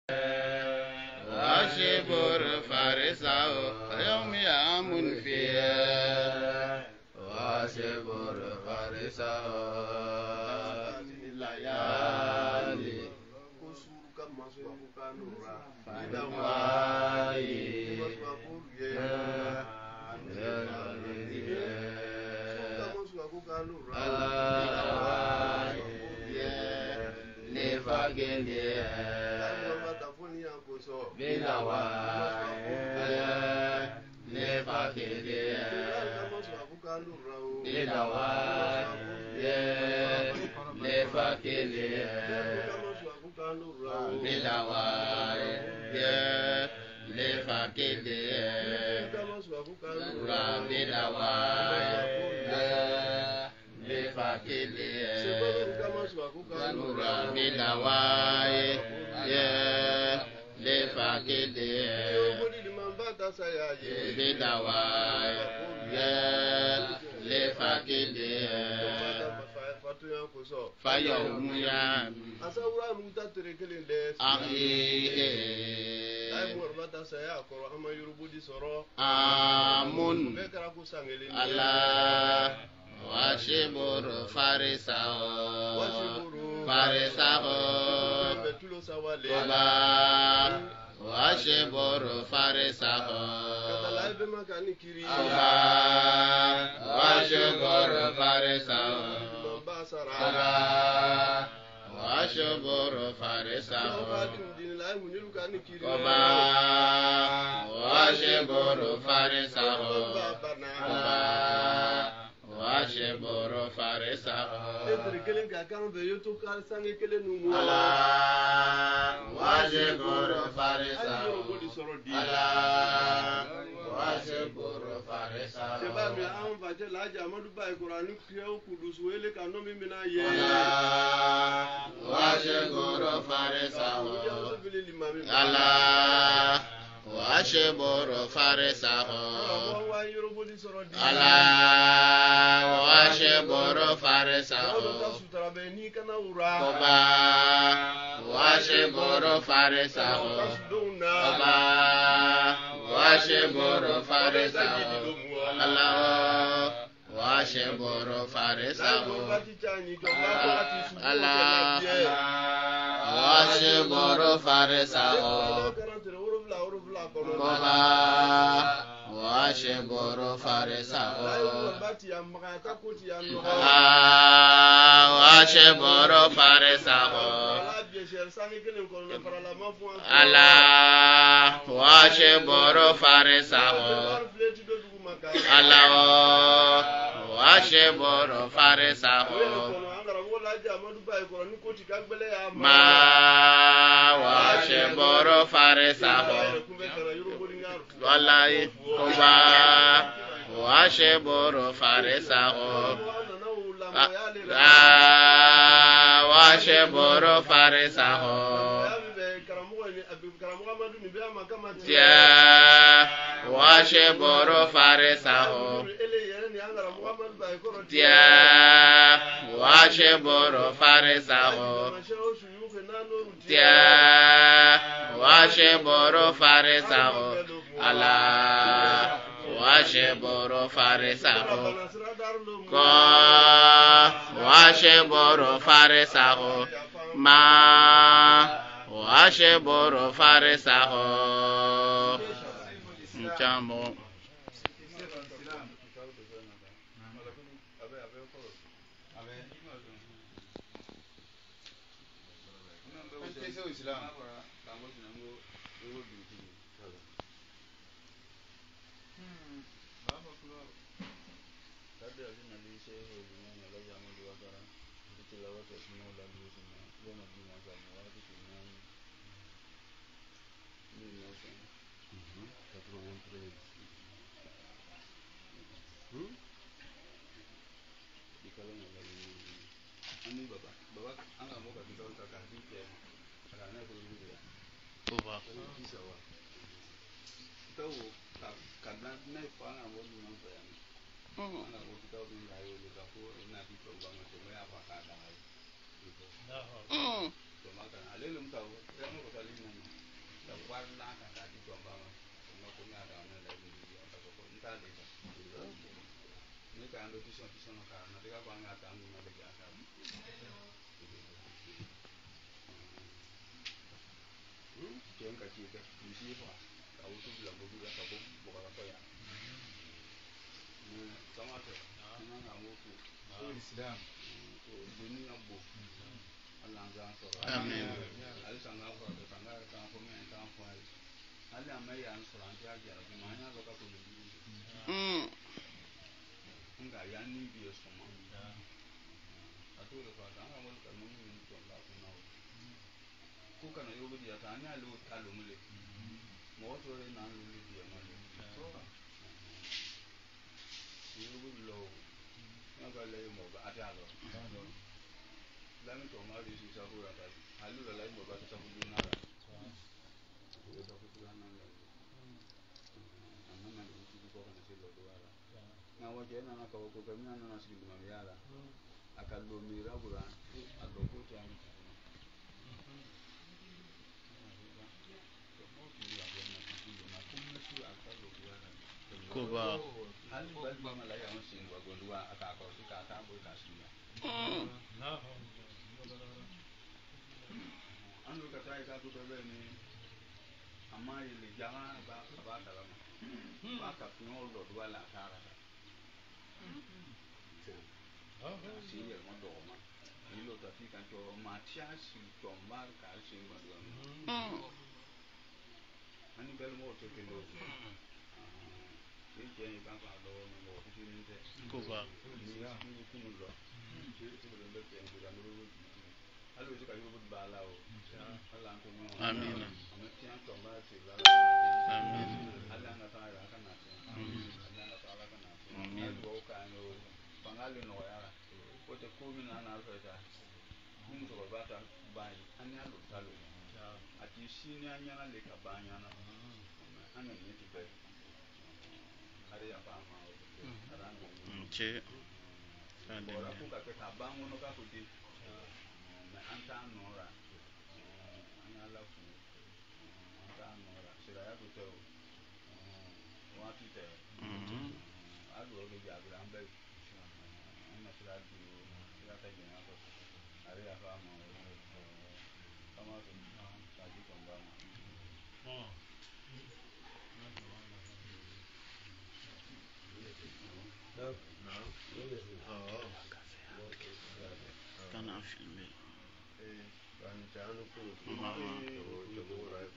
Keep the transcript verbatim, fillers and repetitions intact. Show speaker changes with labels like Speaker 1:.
Speaker 1: واشبر فارسه يوم يامن فيه واشبر فارسه الليالي Fayawmuyan asawura muta terekelen de ahi ay morbata saya ko ama yurubudi soro amun bekara ku sangeli Allah washibur farisao farisao betulo sawale baba washibur farisao katalai be makani kiri baba washibur farisao Oba, washoboro farisaho. Oba, washoboro farisaho. Oba, washoboro farisaho. Allah, washoboro farisaho. Allah, washoboro farisaho. Sebab yang am baca lajar amadu baik Quran kriau kudus wele kano mimina ye. Allah, washoboro farisaho. Allah, washoboro farisaho. Allah, washoboro farisaho. Oba, washoboro farisaho. Oba, washoboro farisaho. Allah, washoboro farisaho. Allah, washoboro farisaho. Oba, washoboro farisaho. Allah, washoboro farisaho. Allah, washoboro farisaho. Allah, washoboro farisaho. Ma washoboro farisaho. Wallahi Oba, washoboro farisaho. Ah, washoboro farisaho. Tia, washoboro farisaho. Tia, washoboro farisaho. Tia, washoboro farisaho. Allah, washoboro farisaho. Ko, washoboro farisaho. Ma, washoboro farisaho. Chamo.
Speaker 2: kali ka ni ka ando tison tison ka na de ka kwa nga ta ngu na de ka ka hmm jen ka chi ka ni si fa ka u tu la bo bi ka bo bo ka ko ya ni sama te na na mo ku islam ko dini abo Allah ngan so amen ali sanga ko de sanga ka ko men ka ko ali amai an so an ja ja bi ma nya lo ka ko ni mm nga ya ni bi so ma atu le fa ka nga mo ka no ni to la ko na ku kana yo bi ya ta nya lo ta lo mu le mo to le na lo le bi ma le so yo bi lo na ka le mo ba ata lo la mi to ma ri si sa ko ya ta alu la mo ba ta ko na ra yo ta ko na na le na na ni si ko kana si lo do ara na wa je na na ka ko ka mi na na si ma ya la akallo mi ra bura allo ko ta mi Kuba hal bal ma la ya sin wa golwa aka ko si ka ta boy ka si na anu ka tai ka ko be ni amma ile jama ba ba ka la ba ka no lo do la ta ra si ye mo do ma ni lo ta fi kan to ma tia si to mar ka si ma do ani bel mo to ke lo ni je ni ba ba do no mo ti ni te ko ba ni ni ku no lo ti ti lo le ke ni ga no lo ti allo ti ka yo bu ba la o ala ko mo amen ama ti an to ma ti la amen ala na ta ra ka na ti ala na ta ra ka na ti amen wo ka no pangale no ya o te ko mi na na ro ta ni to ba ta ba yi an ya lo ta lo ati si ni anya na le ka ba anya na ana ni ti be are ya ba ma o ara ngo che ora ku ka ke ka ba ngo no ka ku di na anta no ra anya la ku anta no ra sira ya ku te o wa ti te a do le ya gra mbe ana sira di sira ta je na ko are ya ba ma o kama to ta ji ko ba ma oh no no oh kana filme eh kan janu ko ma to to ra